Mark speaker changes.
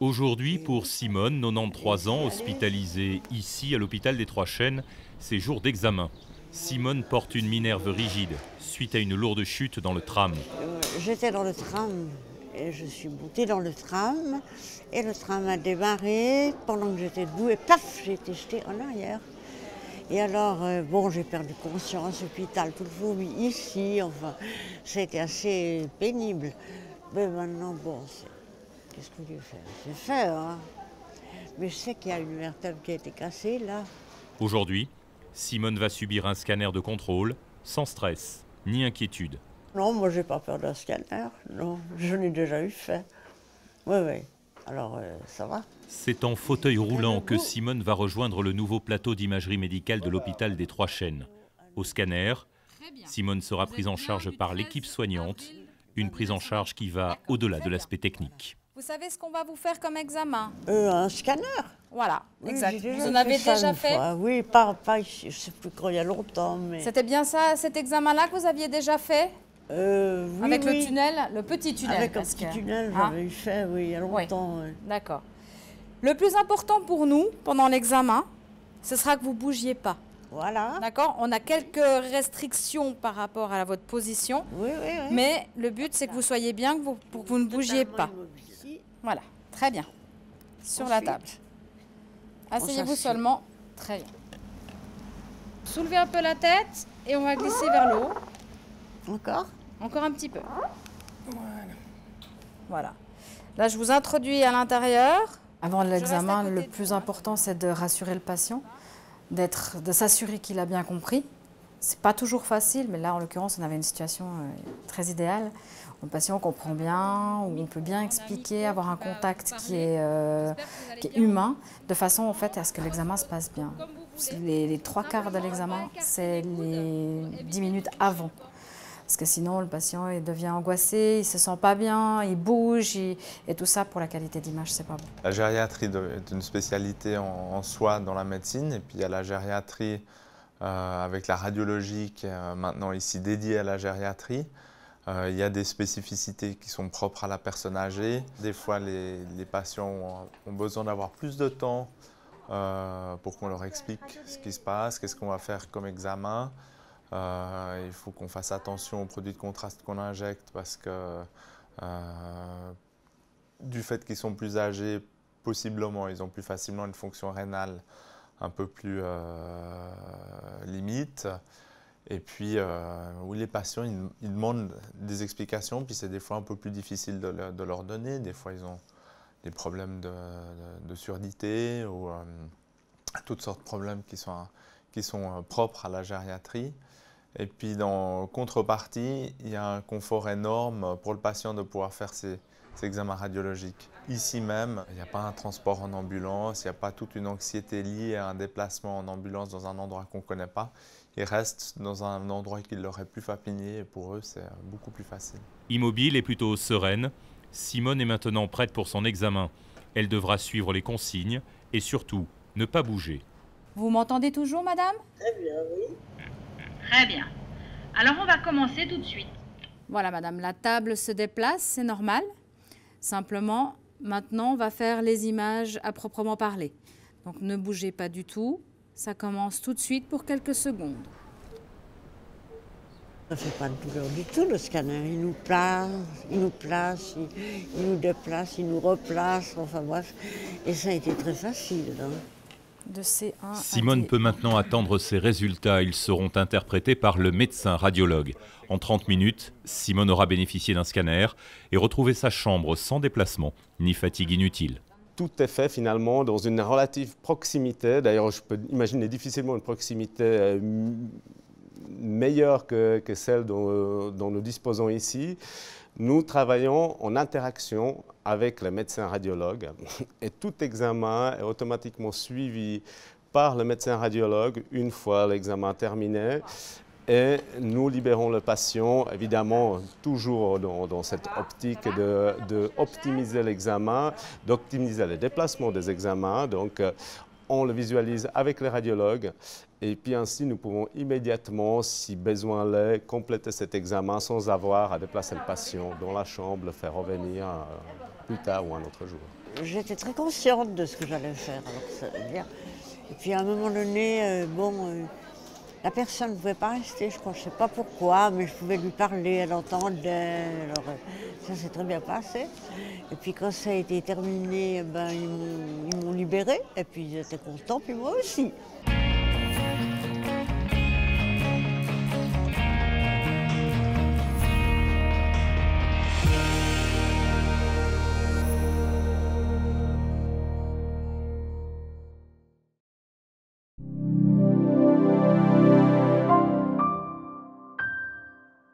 Speaker 1: Aujourd'hui, pour Simone, 93 ans, hospitalisée ici à l'hôpital des Trois Chênes, c'est jour d'examen. Simone porte une minerve rigide suite à une lourde chute dans le tram.
Speaker 2: J'étais dans le tram et je suis montée dans le tram et le tram a démarré pendant que j'étais debout et paf, j'ai été jetée en arrière. Et alors, bon, j'ai perdu conscience, hôpital, tout le vomi ici, enfin, ça a été assez pénible. Mais maintenant, bon, qu'est-ce que je fais? C'est fait, hein. Mais je sais qu'il y a une vertèbre qui a été cassée, là.
Speaker 1: Aujourd'hui, Simone va subir un scanner de contrôle, sans stress ni inquiétude.
Speaker 2: Non, moi, j'ai pas peur d'un scanner, non, je l'ai déjà eu fait. Oui, oui, alors ça va.
Speaker 1: C'est en fauteuil roulant que Simone va rejoindre le nouveau plateau d'imagerie médicale de l'hôpital des Trois Chênes. Au scanner, Simone sera prise en charge par l'équipe soignante, une prise en charge qui va au-delà de l'aspect technique.
Speaker 3: Vous savez ce qu'on va vous faire comme examen?
Speaker 2: Un scanner.
Speaker 3: Voilà,
Speaker 2: Oui,
Speaker 3: exact.
Speaker 2: j'ai
Speaker 3: Vous en avez
Speaker 2: ça
Speaker 3: déjà
Speaker 2: une
Speaker 3: fait?
Speaker 2: fois. Oui, pas ici, je ne sais plus quand, il y a longtemps. Mais...
Speaker 3: C'était bien ça, cet examen-là que vous aviez déjà fait?
Speaker 2: Oui,
Speaker 3: avec
Speaker 2: oui.
Speaker 3: le tunnel, le petit tunnel.
Speaker 2: Avec un petit tunnel, j'avais fait, oui, il y a longtemps. Oui.
Speaker 3: D'accord. Le plus important pour nous, pendant l'examen, ce sera que vous ne bougiez pas.
Speaker 2: Voilà.
Speaker 3: D'accord? On a quelques restrictions par rapport à votre position.
Speaker 2: Oui, oui, oui.
Speaker 3: Mais le but, c'est que vous soyez bien, pour que vous ne bougiez pas. Voilà, très bien. Sur la table. Asseyez-vous seulement. Très bien. Soulevez un peu la tête et on va glisser vers le haut.
Speaker 2: Encore?
Speaker 3: Encore un petit peu. Voilà. Là, je vous introduis à l'intérieur. Avant l'examen, le plus important, c'est de rassurer le patient, de s'assurer qu'il a bien compris. C'est pas toujours facile, mais là, en l'occurrence, on avait une situation très idéale. Où le patient comprend bien, où on peut bien expliquer, avoir un contact qui est humain, de façon en fait à ce que l'examen se passe bien. Les 3/4 de l'examen, c'est les 10 minutes avant. Parce que sinon, le patient il devient angoissé, il ne se sent pas bien, il bouge, et tout ça, pour la qualité d'image, c'est pas bon.
Speaker 4: La gériatrie est une spécialité en soi dans la médecine, et puis il y a la gériatrie avec la radiologie qui est maintenant ici dédiée à la gériatrie. Il y a des spécificités qui sont propres à la personne âgée. Des fois, les patients ont besoin d'avoir plus de temps pour qu'on leur explique ce qui se passe, qu'est-ce qu'on va faire comme examen. Il faut qu'on fasse attention aux produits de contraste qu'on injecte parce que du fait qu'ils sont plus âgés, possiblement, ils ont plus facilement une fonction rénale un peu plus limite. Et puis, oui, les patients, ils demandent des explications, puis c'est des fois un peu plus difficile de leur donner. Des fois, ils ont des problèmes de surdité ou toutes sortes de problèmes qui sont propres à la gériatrie. Et puis, en contrepartie, il y a un confort énorme pour le patient de pouvoir faire ces examens radiologiques. Ici même, il n'y a pas un transport en ambulance, il n'y a pas toute une anxiété liée à un déplacement en ambulance dans un endroit qu'on ne connaît pas. Ils restent dans un endroit qui leur est plus familier et pour eux, c'est beaucoup plus facile.
Speaker 1: Immobile et plutôt sereine, Simone est maintenant prête pour son examen. Elle devra suivre les consignes et surtout ne pas bouger.
Speaker 3: Vous m'entendez toujours, madame?
Speaker 2: Très bien, oui.
Speaker 5: Très bien. Alors, on va commencer tout de suite.
Speaker 3: Voilà, madame, la table se déplace, c'est normal. Simplement, maintenant, on va faire les images à proprement parler. Donc, ne bougez pas du tout. Ça commence tout de suite pour quelques secondes.
Speaker 2: Ça ne fait pas de douleur du tout, le scanner. Il nous place, il nous déplace, il nous replace, enfin bref. Et ça a été très facile. Hein.
Speaker 3: De C1
Speaker 1: Simone peut maintenant attendre ses résultats. Ils seront interprétés par le médecin radiologue. En 30 minutes, Simone aura bénéficié d'un scanner et retrouvé sa chambre sans déplacement ni fatigue inutile.
Speaker 6: Tout est fait finalement dans une relative proximité. D'ailleurs, je peux imaginer difficilement une proximité meilleure que celle dont nous disposons ici. Nous travaillons en interaction avec le médecin radiologue et tout examen est automatiquement suivi par le médecin radiologue une fois l'examen terminé. Et nous libérons le patient, évidemment, toujours dans cette optique d'optimiser l'examen, d'optimiser le déplacement des examens. Donc, on le visualise avec les radiologues. Et puis ainsi, nous pouvons immédiatement, si besoin l'est, compléter cet examen sans avoir à déplacer le patient dans la chambre, le faire revenir plus tard ou un autre jour.
Speaker 2: j'étais très consciente de ce que j'allais faire. Alors, ça veut dire. Et puis à un moment donné, la personne ne pouvait pas rester, je ne sais pas pourquoi, mais je pouvais lui parler, elle entendait, alors ça s'est très bien passé. Et puis quand ça a été terminé, ils m'ont libérée, et puis ils étaient contents, puis moi aussi.